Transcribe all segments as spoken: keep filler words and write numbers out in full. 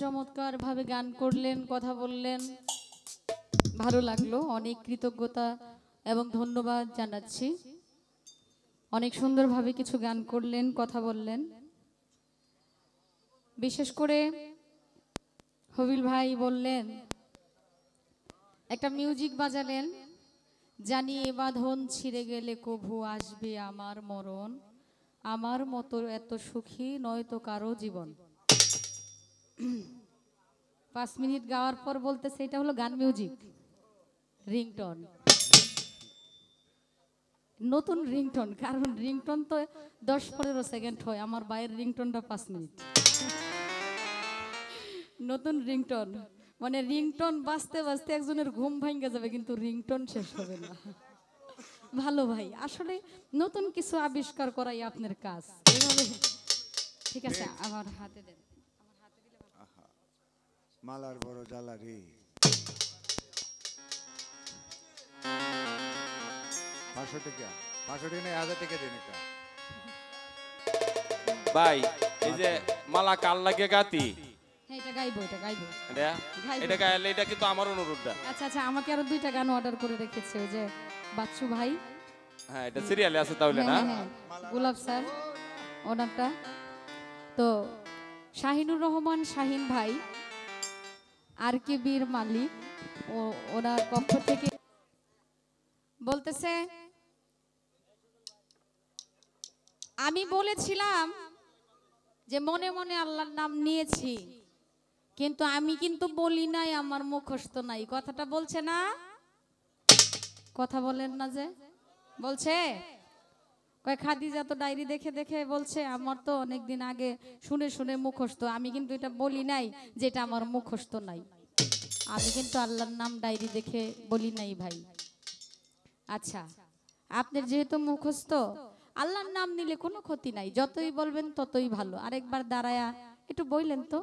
চমৎকার ভাবে গান করলেন, কথা বললেন, ভালো লাগলো। অনেক কৃতজ্ঞতা এবং ধন্যবাদ জানাচ্ছি। অনেক সুন্দরভাবে কিছু গান করলেন, কথা বললেন। বিশেষ করে হবিল ভাই বললেন, একটা মিউজিক বাজালেন, জানি এ বাঁধন ছিঁড়ে গেলে কভু আসবে আমার মরণ, আমার মতো এত সুখী নয়তো কারো জীবন। পাঁচ মিনিট গাওয়ার পর বলতেছে এটা হলো গান মিউজিক, রিংটোন, নতুন রিংটোন। কারণ রিংটোন তো দশ পনেরো সেকেন্ড হয়, আমার বাইরের রিংটোনটা পাঁচ মিনিট। নতুন রিংটোন মানে রিংটোন বাজতে বাজতে একজনের ঘুম ভাঙ্গে যাবে, কিন্তু রিংটোন শেষ হবে না। ভালো ভাই, আসলে নতুন কিছু আবিষ্কার করাই আপনার কাজ। এভাবে ঠিক আছে, আমার হাতে দেন। মালার বড় জ্বালা রে। পাঁচশো টাকা পাঁচশো টাকা নেই, হাজার টাকা দিন একটা ভাই। এই যে মালা কাল লাগে গাতি, এটা গাইবো, এটা গাইবো, এটা এটা গাইলে এটা কিন্তু আমার অনুরোধটা। আচ্ছা আচ্ছা, আমাকে আরো দুইটা গান অর্ডার করে রেখেছে ওই যে বাচ্চু ভাই। হ্যাঁ, এটা সিরিয়ালে আছে তাহলে না? গোলাপ স্যার ওনারটা তো, শাহিনুর রহমান শাহিন ভাই আর কে বীর মালিক ও ওনার পক্ষ থেকে বলতেছে, আমি বলেছিলাম যে মনে মনে আল্লাহর নাম নিয়েছি, কিন্তু আমি কিন্তু বলি নাই, আমার মুখস্থ নাই। কথাটা বলছে না? কথা বলেন না যে বলছে, কয় খাদিজা তো ডায়েরি দেখে দেখে বলছে, আমার তো অনেকদিন আগে শুনে শুনে মুখস্থ, আমি কিন্তু এটা বলি নাই যেটা আমার মুখস্থ নাই। আমি কিন্তু আল্লাহর নাম ডায়েরি দেখে বলি নাই ভাই। আচ্ছা, আপনার যেহেতু মুখস্থ, আল্লাহর নাম নিলে কোনো ক্ষতি নাই, যতই বলবেন ততই ভালো। আরেকবার দাঁড়ায়া একটু বললেন তো,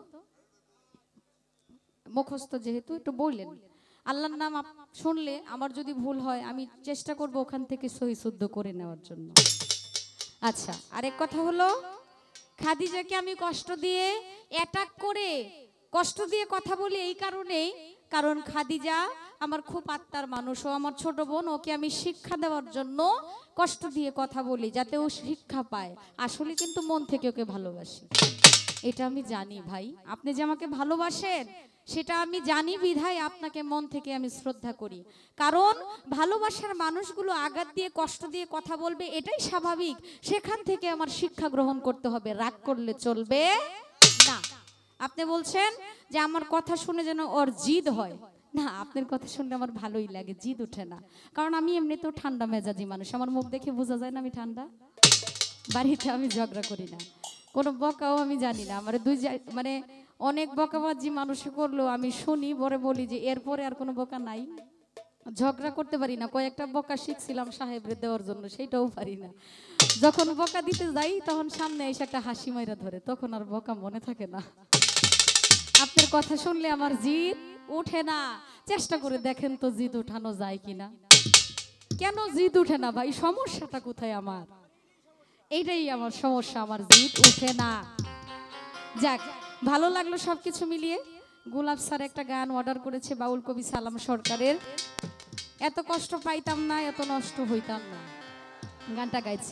মুখস্থ যেহেতু একটু বললেন। আল্লাহর নাম শুনলে আমার যদি ভুল হয়, আমি চেষ্টা করব ওখান থেকে সহি শুদ্ধ করে নেওয়ার জন্য। আচ্ছা, আরেক কথা হলো, খাদিজাকে আমি কষ্ট দিয়ে অ্যাটাক করে কষ্ট দিয়ে কথা বলি এই কারণেই, কারণ খাদিজা আমার খুব আত্মার মানুষ, ও আমার ছোট বোন, ওকে আমি শিক্ষা দেওয়ার জন্য কষ্ট দিয়ে কথা বলি, যাতে ও শিক্ষা পায়। আসলে কিন্তু মন থেকে ওকে ভালোবাসি, এটা আমি জানি ভাই। আপনি যে আমাকে ভালোবাসেন সেটা আমি জানি, বিধায় আপনাকে মন থেকে আমি শ্রদ্ধা করি। কারণ ভালোবাসার মানুষগুলো আঘাত দিয়ে কষ্ট দিয়ে কথা বলবে, এটাই স্বাভাবিক। সেখান থেকে আমার শিক্ষা গ্রহণ করতে হবে, রাগ করলে চলবে না। আপনি বলছেন যে আমার কথা শুনে যেন ওর জিদ হয়, না, আপনার কথা শুনলে আমার ভালোই লাগে, জিদ উঠে না। কারণ আমি এমনিতেও ঠান্ডা মেজাজি মানুষ, আমার মুখ দেখে বোঝা যায় না আমি ঠান্ডা। বাড়িতে আমি ঝগড়া করি না, কোনো বকাও আমি জানি না। আমার দুই মানে অনেক বকাবাজি মানুষে করলো আমি শুনি, পরে বলি যে এরপরে আর কোনো বকা নাই। ঝগড়া করতে পারি না, কয়েকটা বকা শিখছিলাম সাহেবরে দেওয়ার জন্য, সেইটাও পারি না। যখন বকা দিতে যাই তখন সামনে এসে একটা হাসি মাইরা ধরে, তখন আর বকা মনে থাকে না। আপনার কথা শুনলে আমার জিদ উঠে না। চেষ্টা করে দেখেন তো জিদ উঠানো যায় কিনা। কেন জিদ উঠে না ভাই? সমস্যাটা কোথায় আমার? এইটাই আমার সমস্যা, আমার জিদ উঠে না। যাক, ভালো লাগলো সবকিছু মিলিয়ে। গোলাপ স্যার একটা গান অর্ডার করেছে, বাউল কবি সালাম সরকারের, এত কষ্ট পাইতাম না, এত নষ্ট হইতাম না, গানটা গাইছি।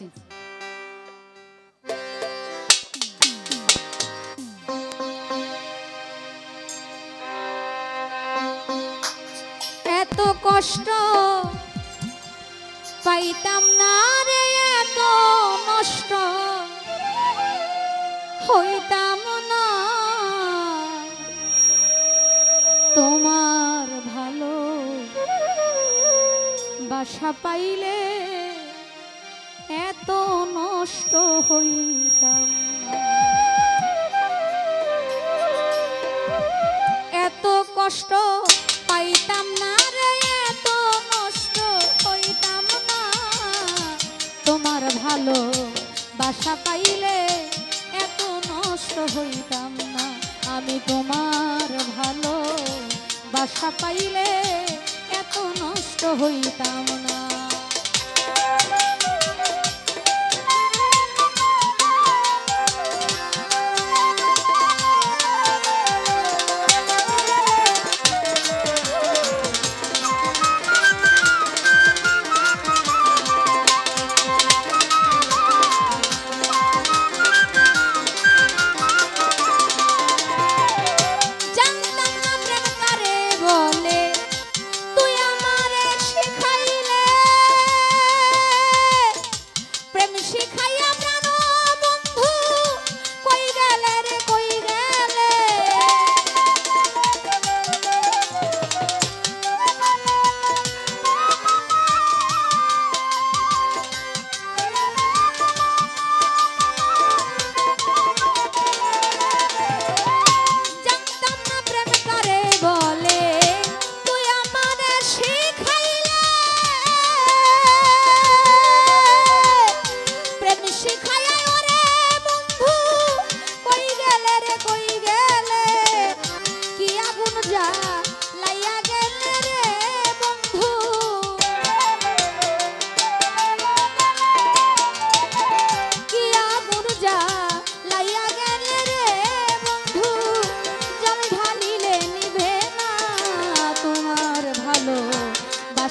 এত কষ্ট পাইতাম না রে, এত নষ্ট হইতাম না, তোমার ভালো বাসা পাইলে এত নষ্ট হইতাম না। এত কষ্ট পাইতাম না রে, এত নষ্ট হইতাম না, তোমার ভালো বাসা পাইলে এত নষ্ট হইতাম না। আমি তোমার ভালো বাসা পাইলে এত নষ্ট হইতাম না।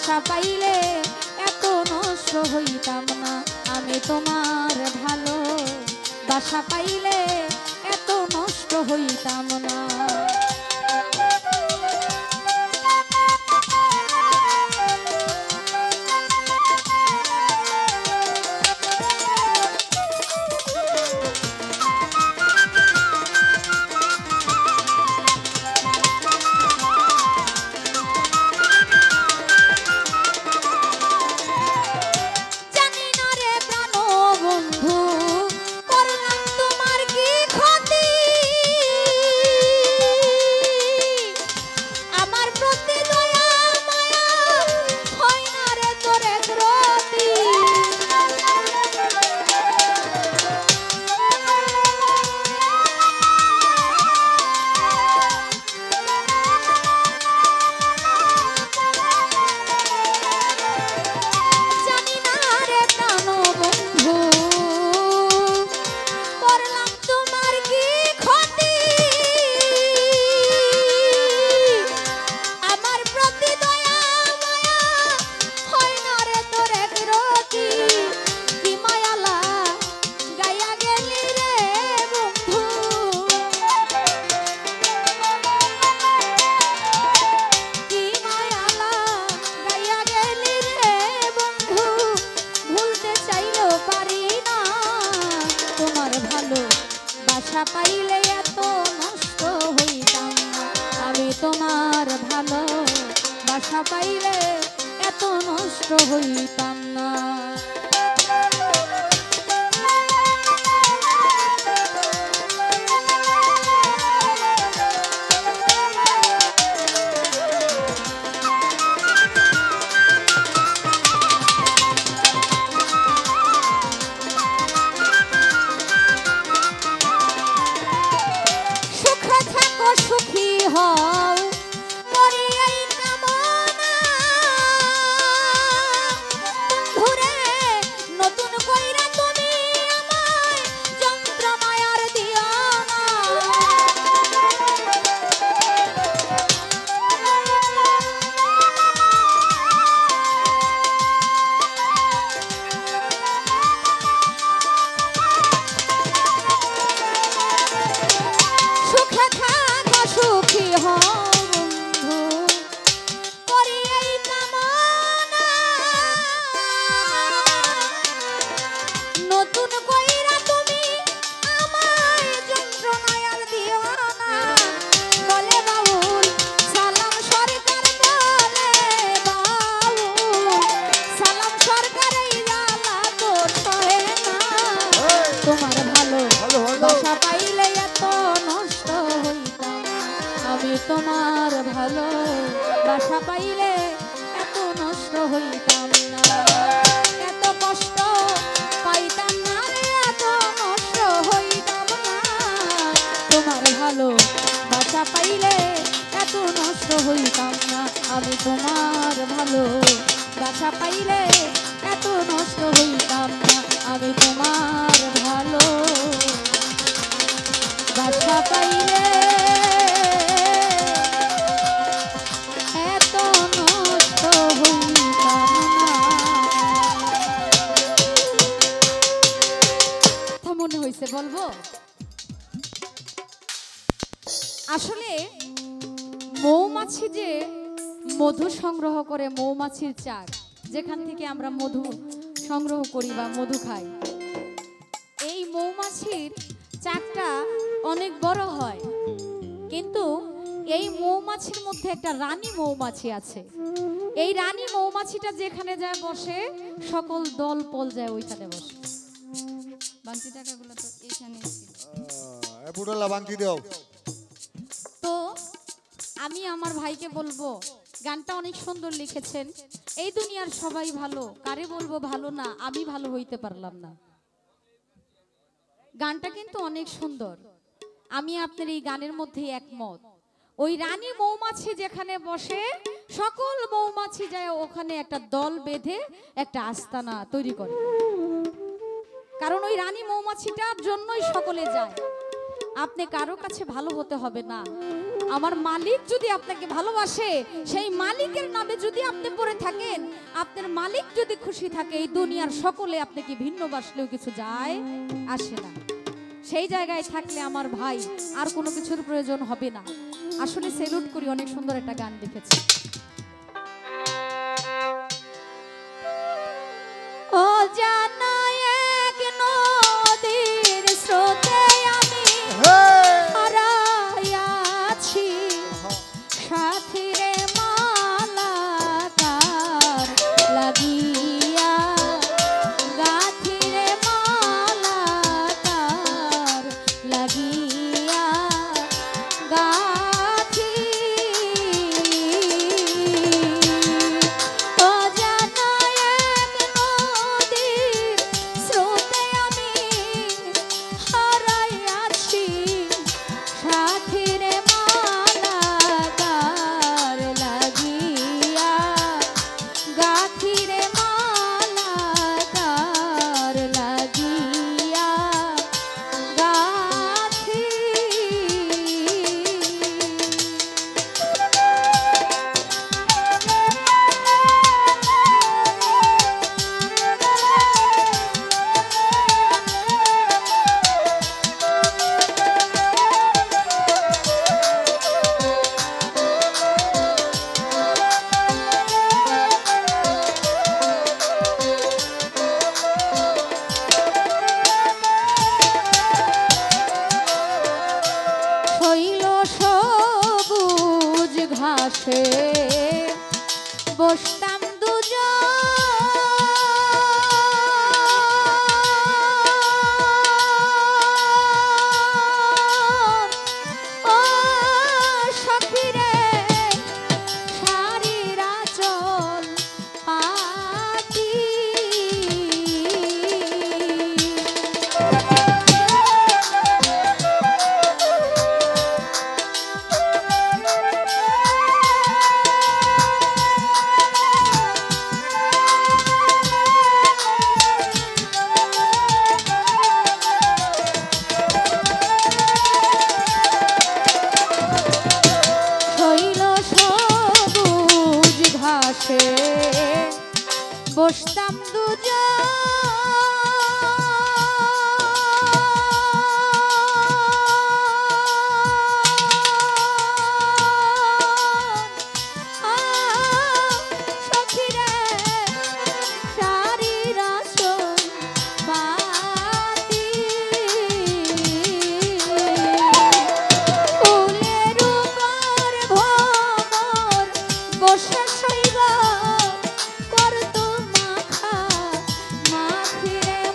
বাসা পাইলে এত নষ্ট হইতাম না আমি তোমার ভালো বাসা পাইলে এত নষ্ট হইতাম না। বাসা পাইলে এত নষ্ট হইতাম না আমি তোমার ভালো বাসা পাইলে এত নষ্ট হইতাম না। সুখী হও করি এই কামনা ঘুরে নতুন কইরা তুমি আমায় যন্ত্রমায়ার দিও না। সুখে থাকো সুখী হও বন্ধু করি এই কামনা নতুন কইরা তুমি আমায় যন্ত্রণায় আর দিও না। বলে বাউল সালাম সরকার বলে বাউল সালাম সরকার এই জ্বালা তো সহে না তোমার ভালো ভালো ভালো বাসা পাইলে এত নষ্ট হইতাম আমি তোমার ভালো বাসা পাইলে এত নষ্ট হইতাম না। এত কষ্ট পাইতাম না রে এত নষ্ট হইতাম না তোমার ভালো বাসা পাইলে এত নষ্ট হইতাম না আমি তোমার ভালো বাসা পাইলে এত নষ্ট হইতাম না আমি তোমার ভালো বাসা পাইলে এত নষ্ট হইতাম না। তা মনে হইছে বলবো আসলে মৌমাছি যে মধু সংগ্রহ করে মৌমাছির চাক যেখান থেকে আমরা মধু সংগ্রহ করি বা মধু খাই এই মৌমাছির চাকটা অনেক বড় হয় কিন্তু এই মৌমাছির মধ্যে একটা রানী মৌমাছি আছে। এই রানী মৌমাছিটা যেখানে যায় বসে সকল দল পল যায় ওইখানে বসে। বাংতি টাকাগুলো তো এখানে ছিল। এ বুড়োলা বাংতি দাও। তো আমি আমার ভাইকে বলবো গানটা অনেক সুন্দর লিখেছেন। এই দুনিয়ার সবাই ভালো কারে বলবো ভালো না আমি ভালো হইতে পারলাম না। গানটা কিন্তু অনেক সুন্দর আমি আপনার এই গানের মধ্যে একমত। ওই রানী মৌমাছি যেখানে বসে সকল মৌমাছি যায় ওখানে একটা দল বেঁধে একটা আস্তানা তৈরি করে কারণ ওই রানী মৌমাছিটার জন্যই সকলে যায়। আপনি কারো কাছে ভালো হতে হবে না আমার মালিক যদি আপনাকে ভালোবাসে, সেই মালিকের নামে যদি আপনি পড়ে থাকেন, আপনার মালিক যদি খুশি থাকে, এই দুনিয়ার সকলে আপনাকে ভিন্ন বাসলেও কিছু যায় আসে না। সেই জায়গায় থাকলে আমার ভাই আর কোনো কিছুর প্রয়োজন হবে না। আসলে সেলুট করি, অনেক সুন্দর একটা গান লিখেছে। ও জানা এক নদীর স্রোতে আমি হারাইয়াছি, সাথীরে মালাকার লাগিয়া, গাথিরে মালাকার লাগিয়া, গাথি ও জানা এক নদীর স্রোতে আমি হারাইয়াছি, সাথীরে মালাকার লাগিয়া, গাথিরে মালাকার লাগিয়া, গাথি শৈল সবুজ ঘাসে বসতাম দুজন, ও সখীরে শাড়ির আঁচল পাতি। শৈল সবুজ ঘাসে বসতাম দুজন, সখীরে শাড়ির আঁচল পাতি। ফুলের উপর ভ্রমর বসে শৈব করতো মাখা, মাখিরে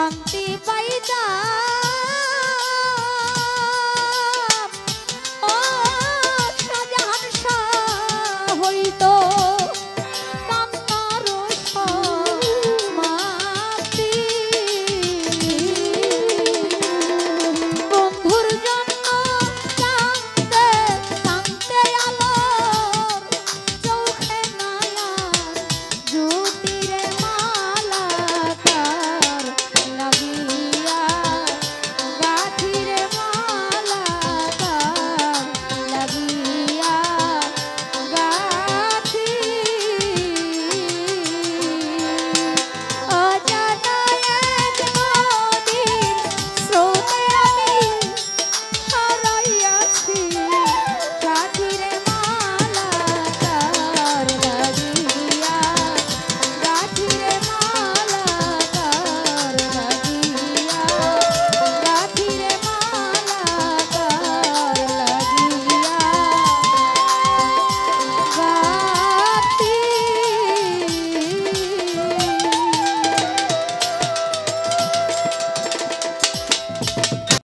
শান্তি পাইতাম